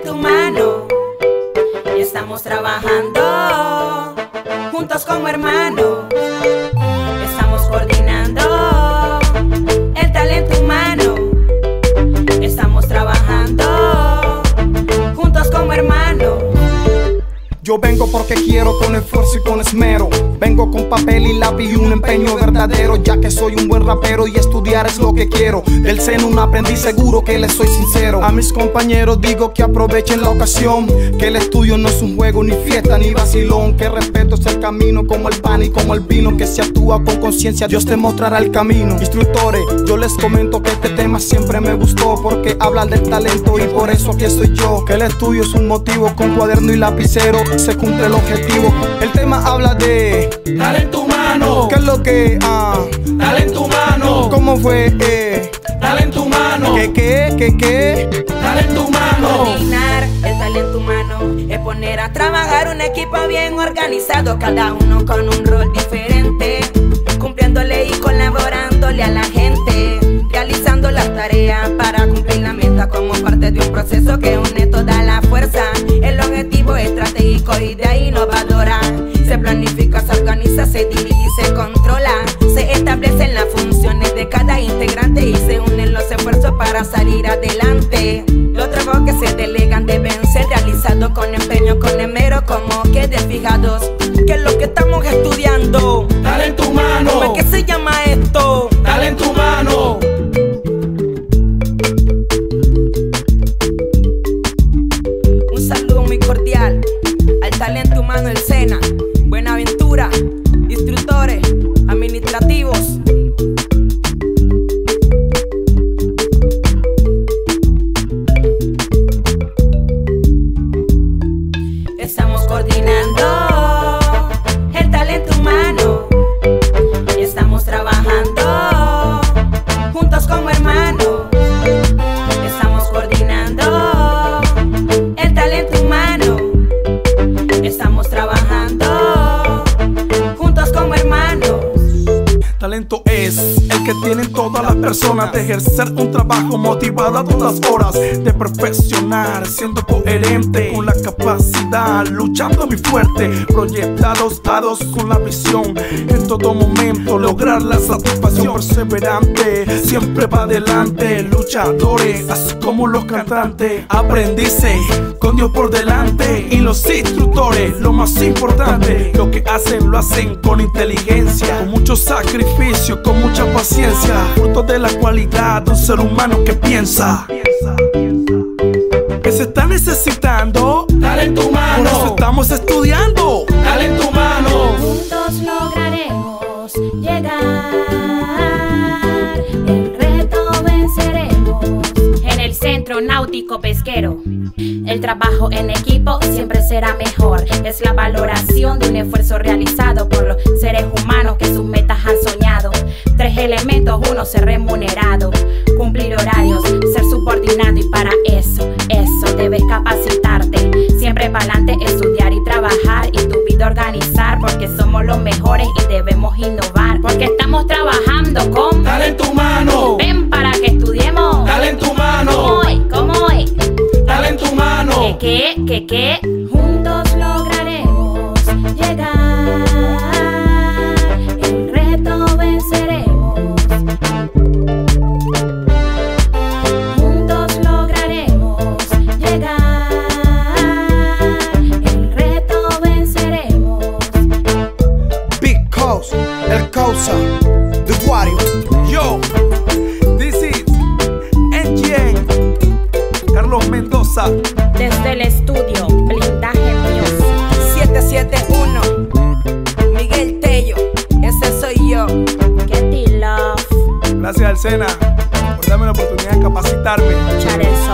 talento humano. Estamos trabajando juntos como hermanos. Estamos coordinando el talento humano. Estamos trabajando juntos como hermanos. Yo vengo porque quiero, con esfuerzo y con esmero. Vengo con papel y lápiz y un empeño verdadero, ya que soy un buen rapero y estudiar es lo que quiero. Del seno un aprendiz seguro que les soy sincero. A mis compañeros digo que aprovechen la ocasión, que el estudio no es un juego, ni fiesta, ni vacilón. Que respeto es el camino como el pan y como el vino, que se actúa con conciencia, Dios te mostrará el camino. Instructores, yo les comento que este tema siempre me gustó, porque habla del talento y por eso aquí estoy yo. Que el estudio es un motivo, con cuaderno y lapicero se cumple el objetivo. El tema habla de talento humano. ¿Qué es lo que? Talento humano. ¿Cómo fue? Talento humano. ¿Qué? Talento humano. Coordinar el talento humano es poner a trabajar un equipo bien organizado, cada uno con un rol diferente, cumpliéndole y colaborándole a la gente, realizando las tareas para cumplir la meta como parte de un proceso que une toda la fuerza. El objetivo estratégico, idea innovadora, se planifica, se organiza, se dirige y se controla. Se establecen las funciones de cada integrante y se unen los esfuerzos para salir adelante. Los trabajos que se delegan deben ser realizados con empeño, con esmero, como quede fijados. ¿Qué es lo que estamos estudiando? Talento humano. ¿Cómo es que se llama esto? Talento humano. Un saludo muy cordial al talento humano del SENA, Buenaventura, instructores, administrativos. Estamos coordinando el talento humano. Estamos trabajando juntos como hermanos. Estamos coordinando el talento humano. Estamos trabajando juntos como hermanos. Talento es el que tienen todas las personas, de ejercer un trabajo motivado a todas horas, de perfeccionar, siendo coherente con la capacidad, luchando muy fuerte, proyectados con la visión, en todo momento lograr la satisfacción, perseverante, siempre va adelante, luchadores, así como los cantantes, aprendices, con Dios por delante, y los instructores, lo más importante, lo que hacen lo hacen con inteligencia, con mucho sacrificio, con mucha paciencia, fruto de la cualidad de un ser humano que piensa. Que se está necesitando talento humano. Por eso estamos estudiando talento humano. Juntos lograremos llegar, el reto venceremos. En el Centro Náutico Pesquero, el trabajo en equipo siempre será mejor. Es la valoración de un esfuerzo realizado por los seres humanos que sus metas han soñado. 3 elementos, 1 ser remunerado, cumplir horarios, ser subordinado, y para eso debes capacitarte. Siempre para adelante, estudiar y trabajar y tu vida organizar, porque somos los mejores y debemos innovar, porque estamos trabajando con talento humano. Ven para que estudiemos Talento humano. ¿Cómo es? Talento humano. ¿Qué? Juntos lograremos llegar, el reto venceremos. Juntos lograremos llegar, el reto venceremos. Big Cause, El Causa, The Wario. Yo, this is NGN, Carlos Mendoza. Desde el estudio Blindaje Music 771, Miguel Tello, ese soy yo. Get the love. Gracias al SENA por darme la oportunidad de capacitarme. Charles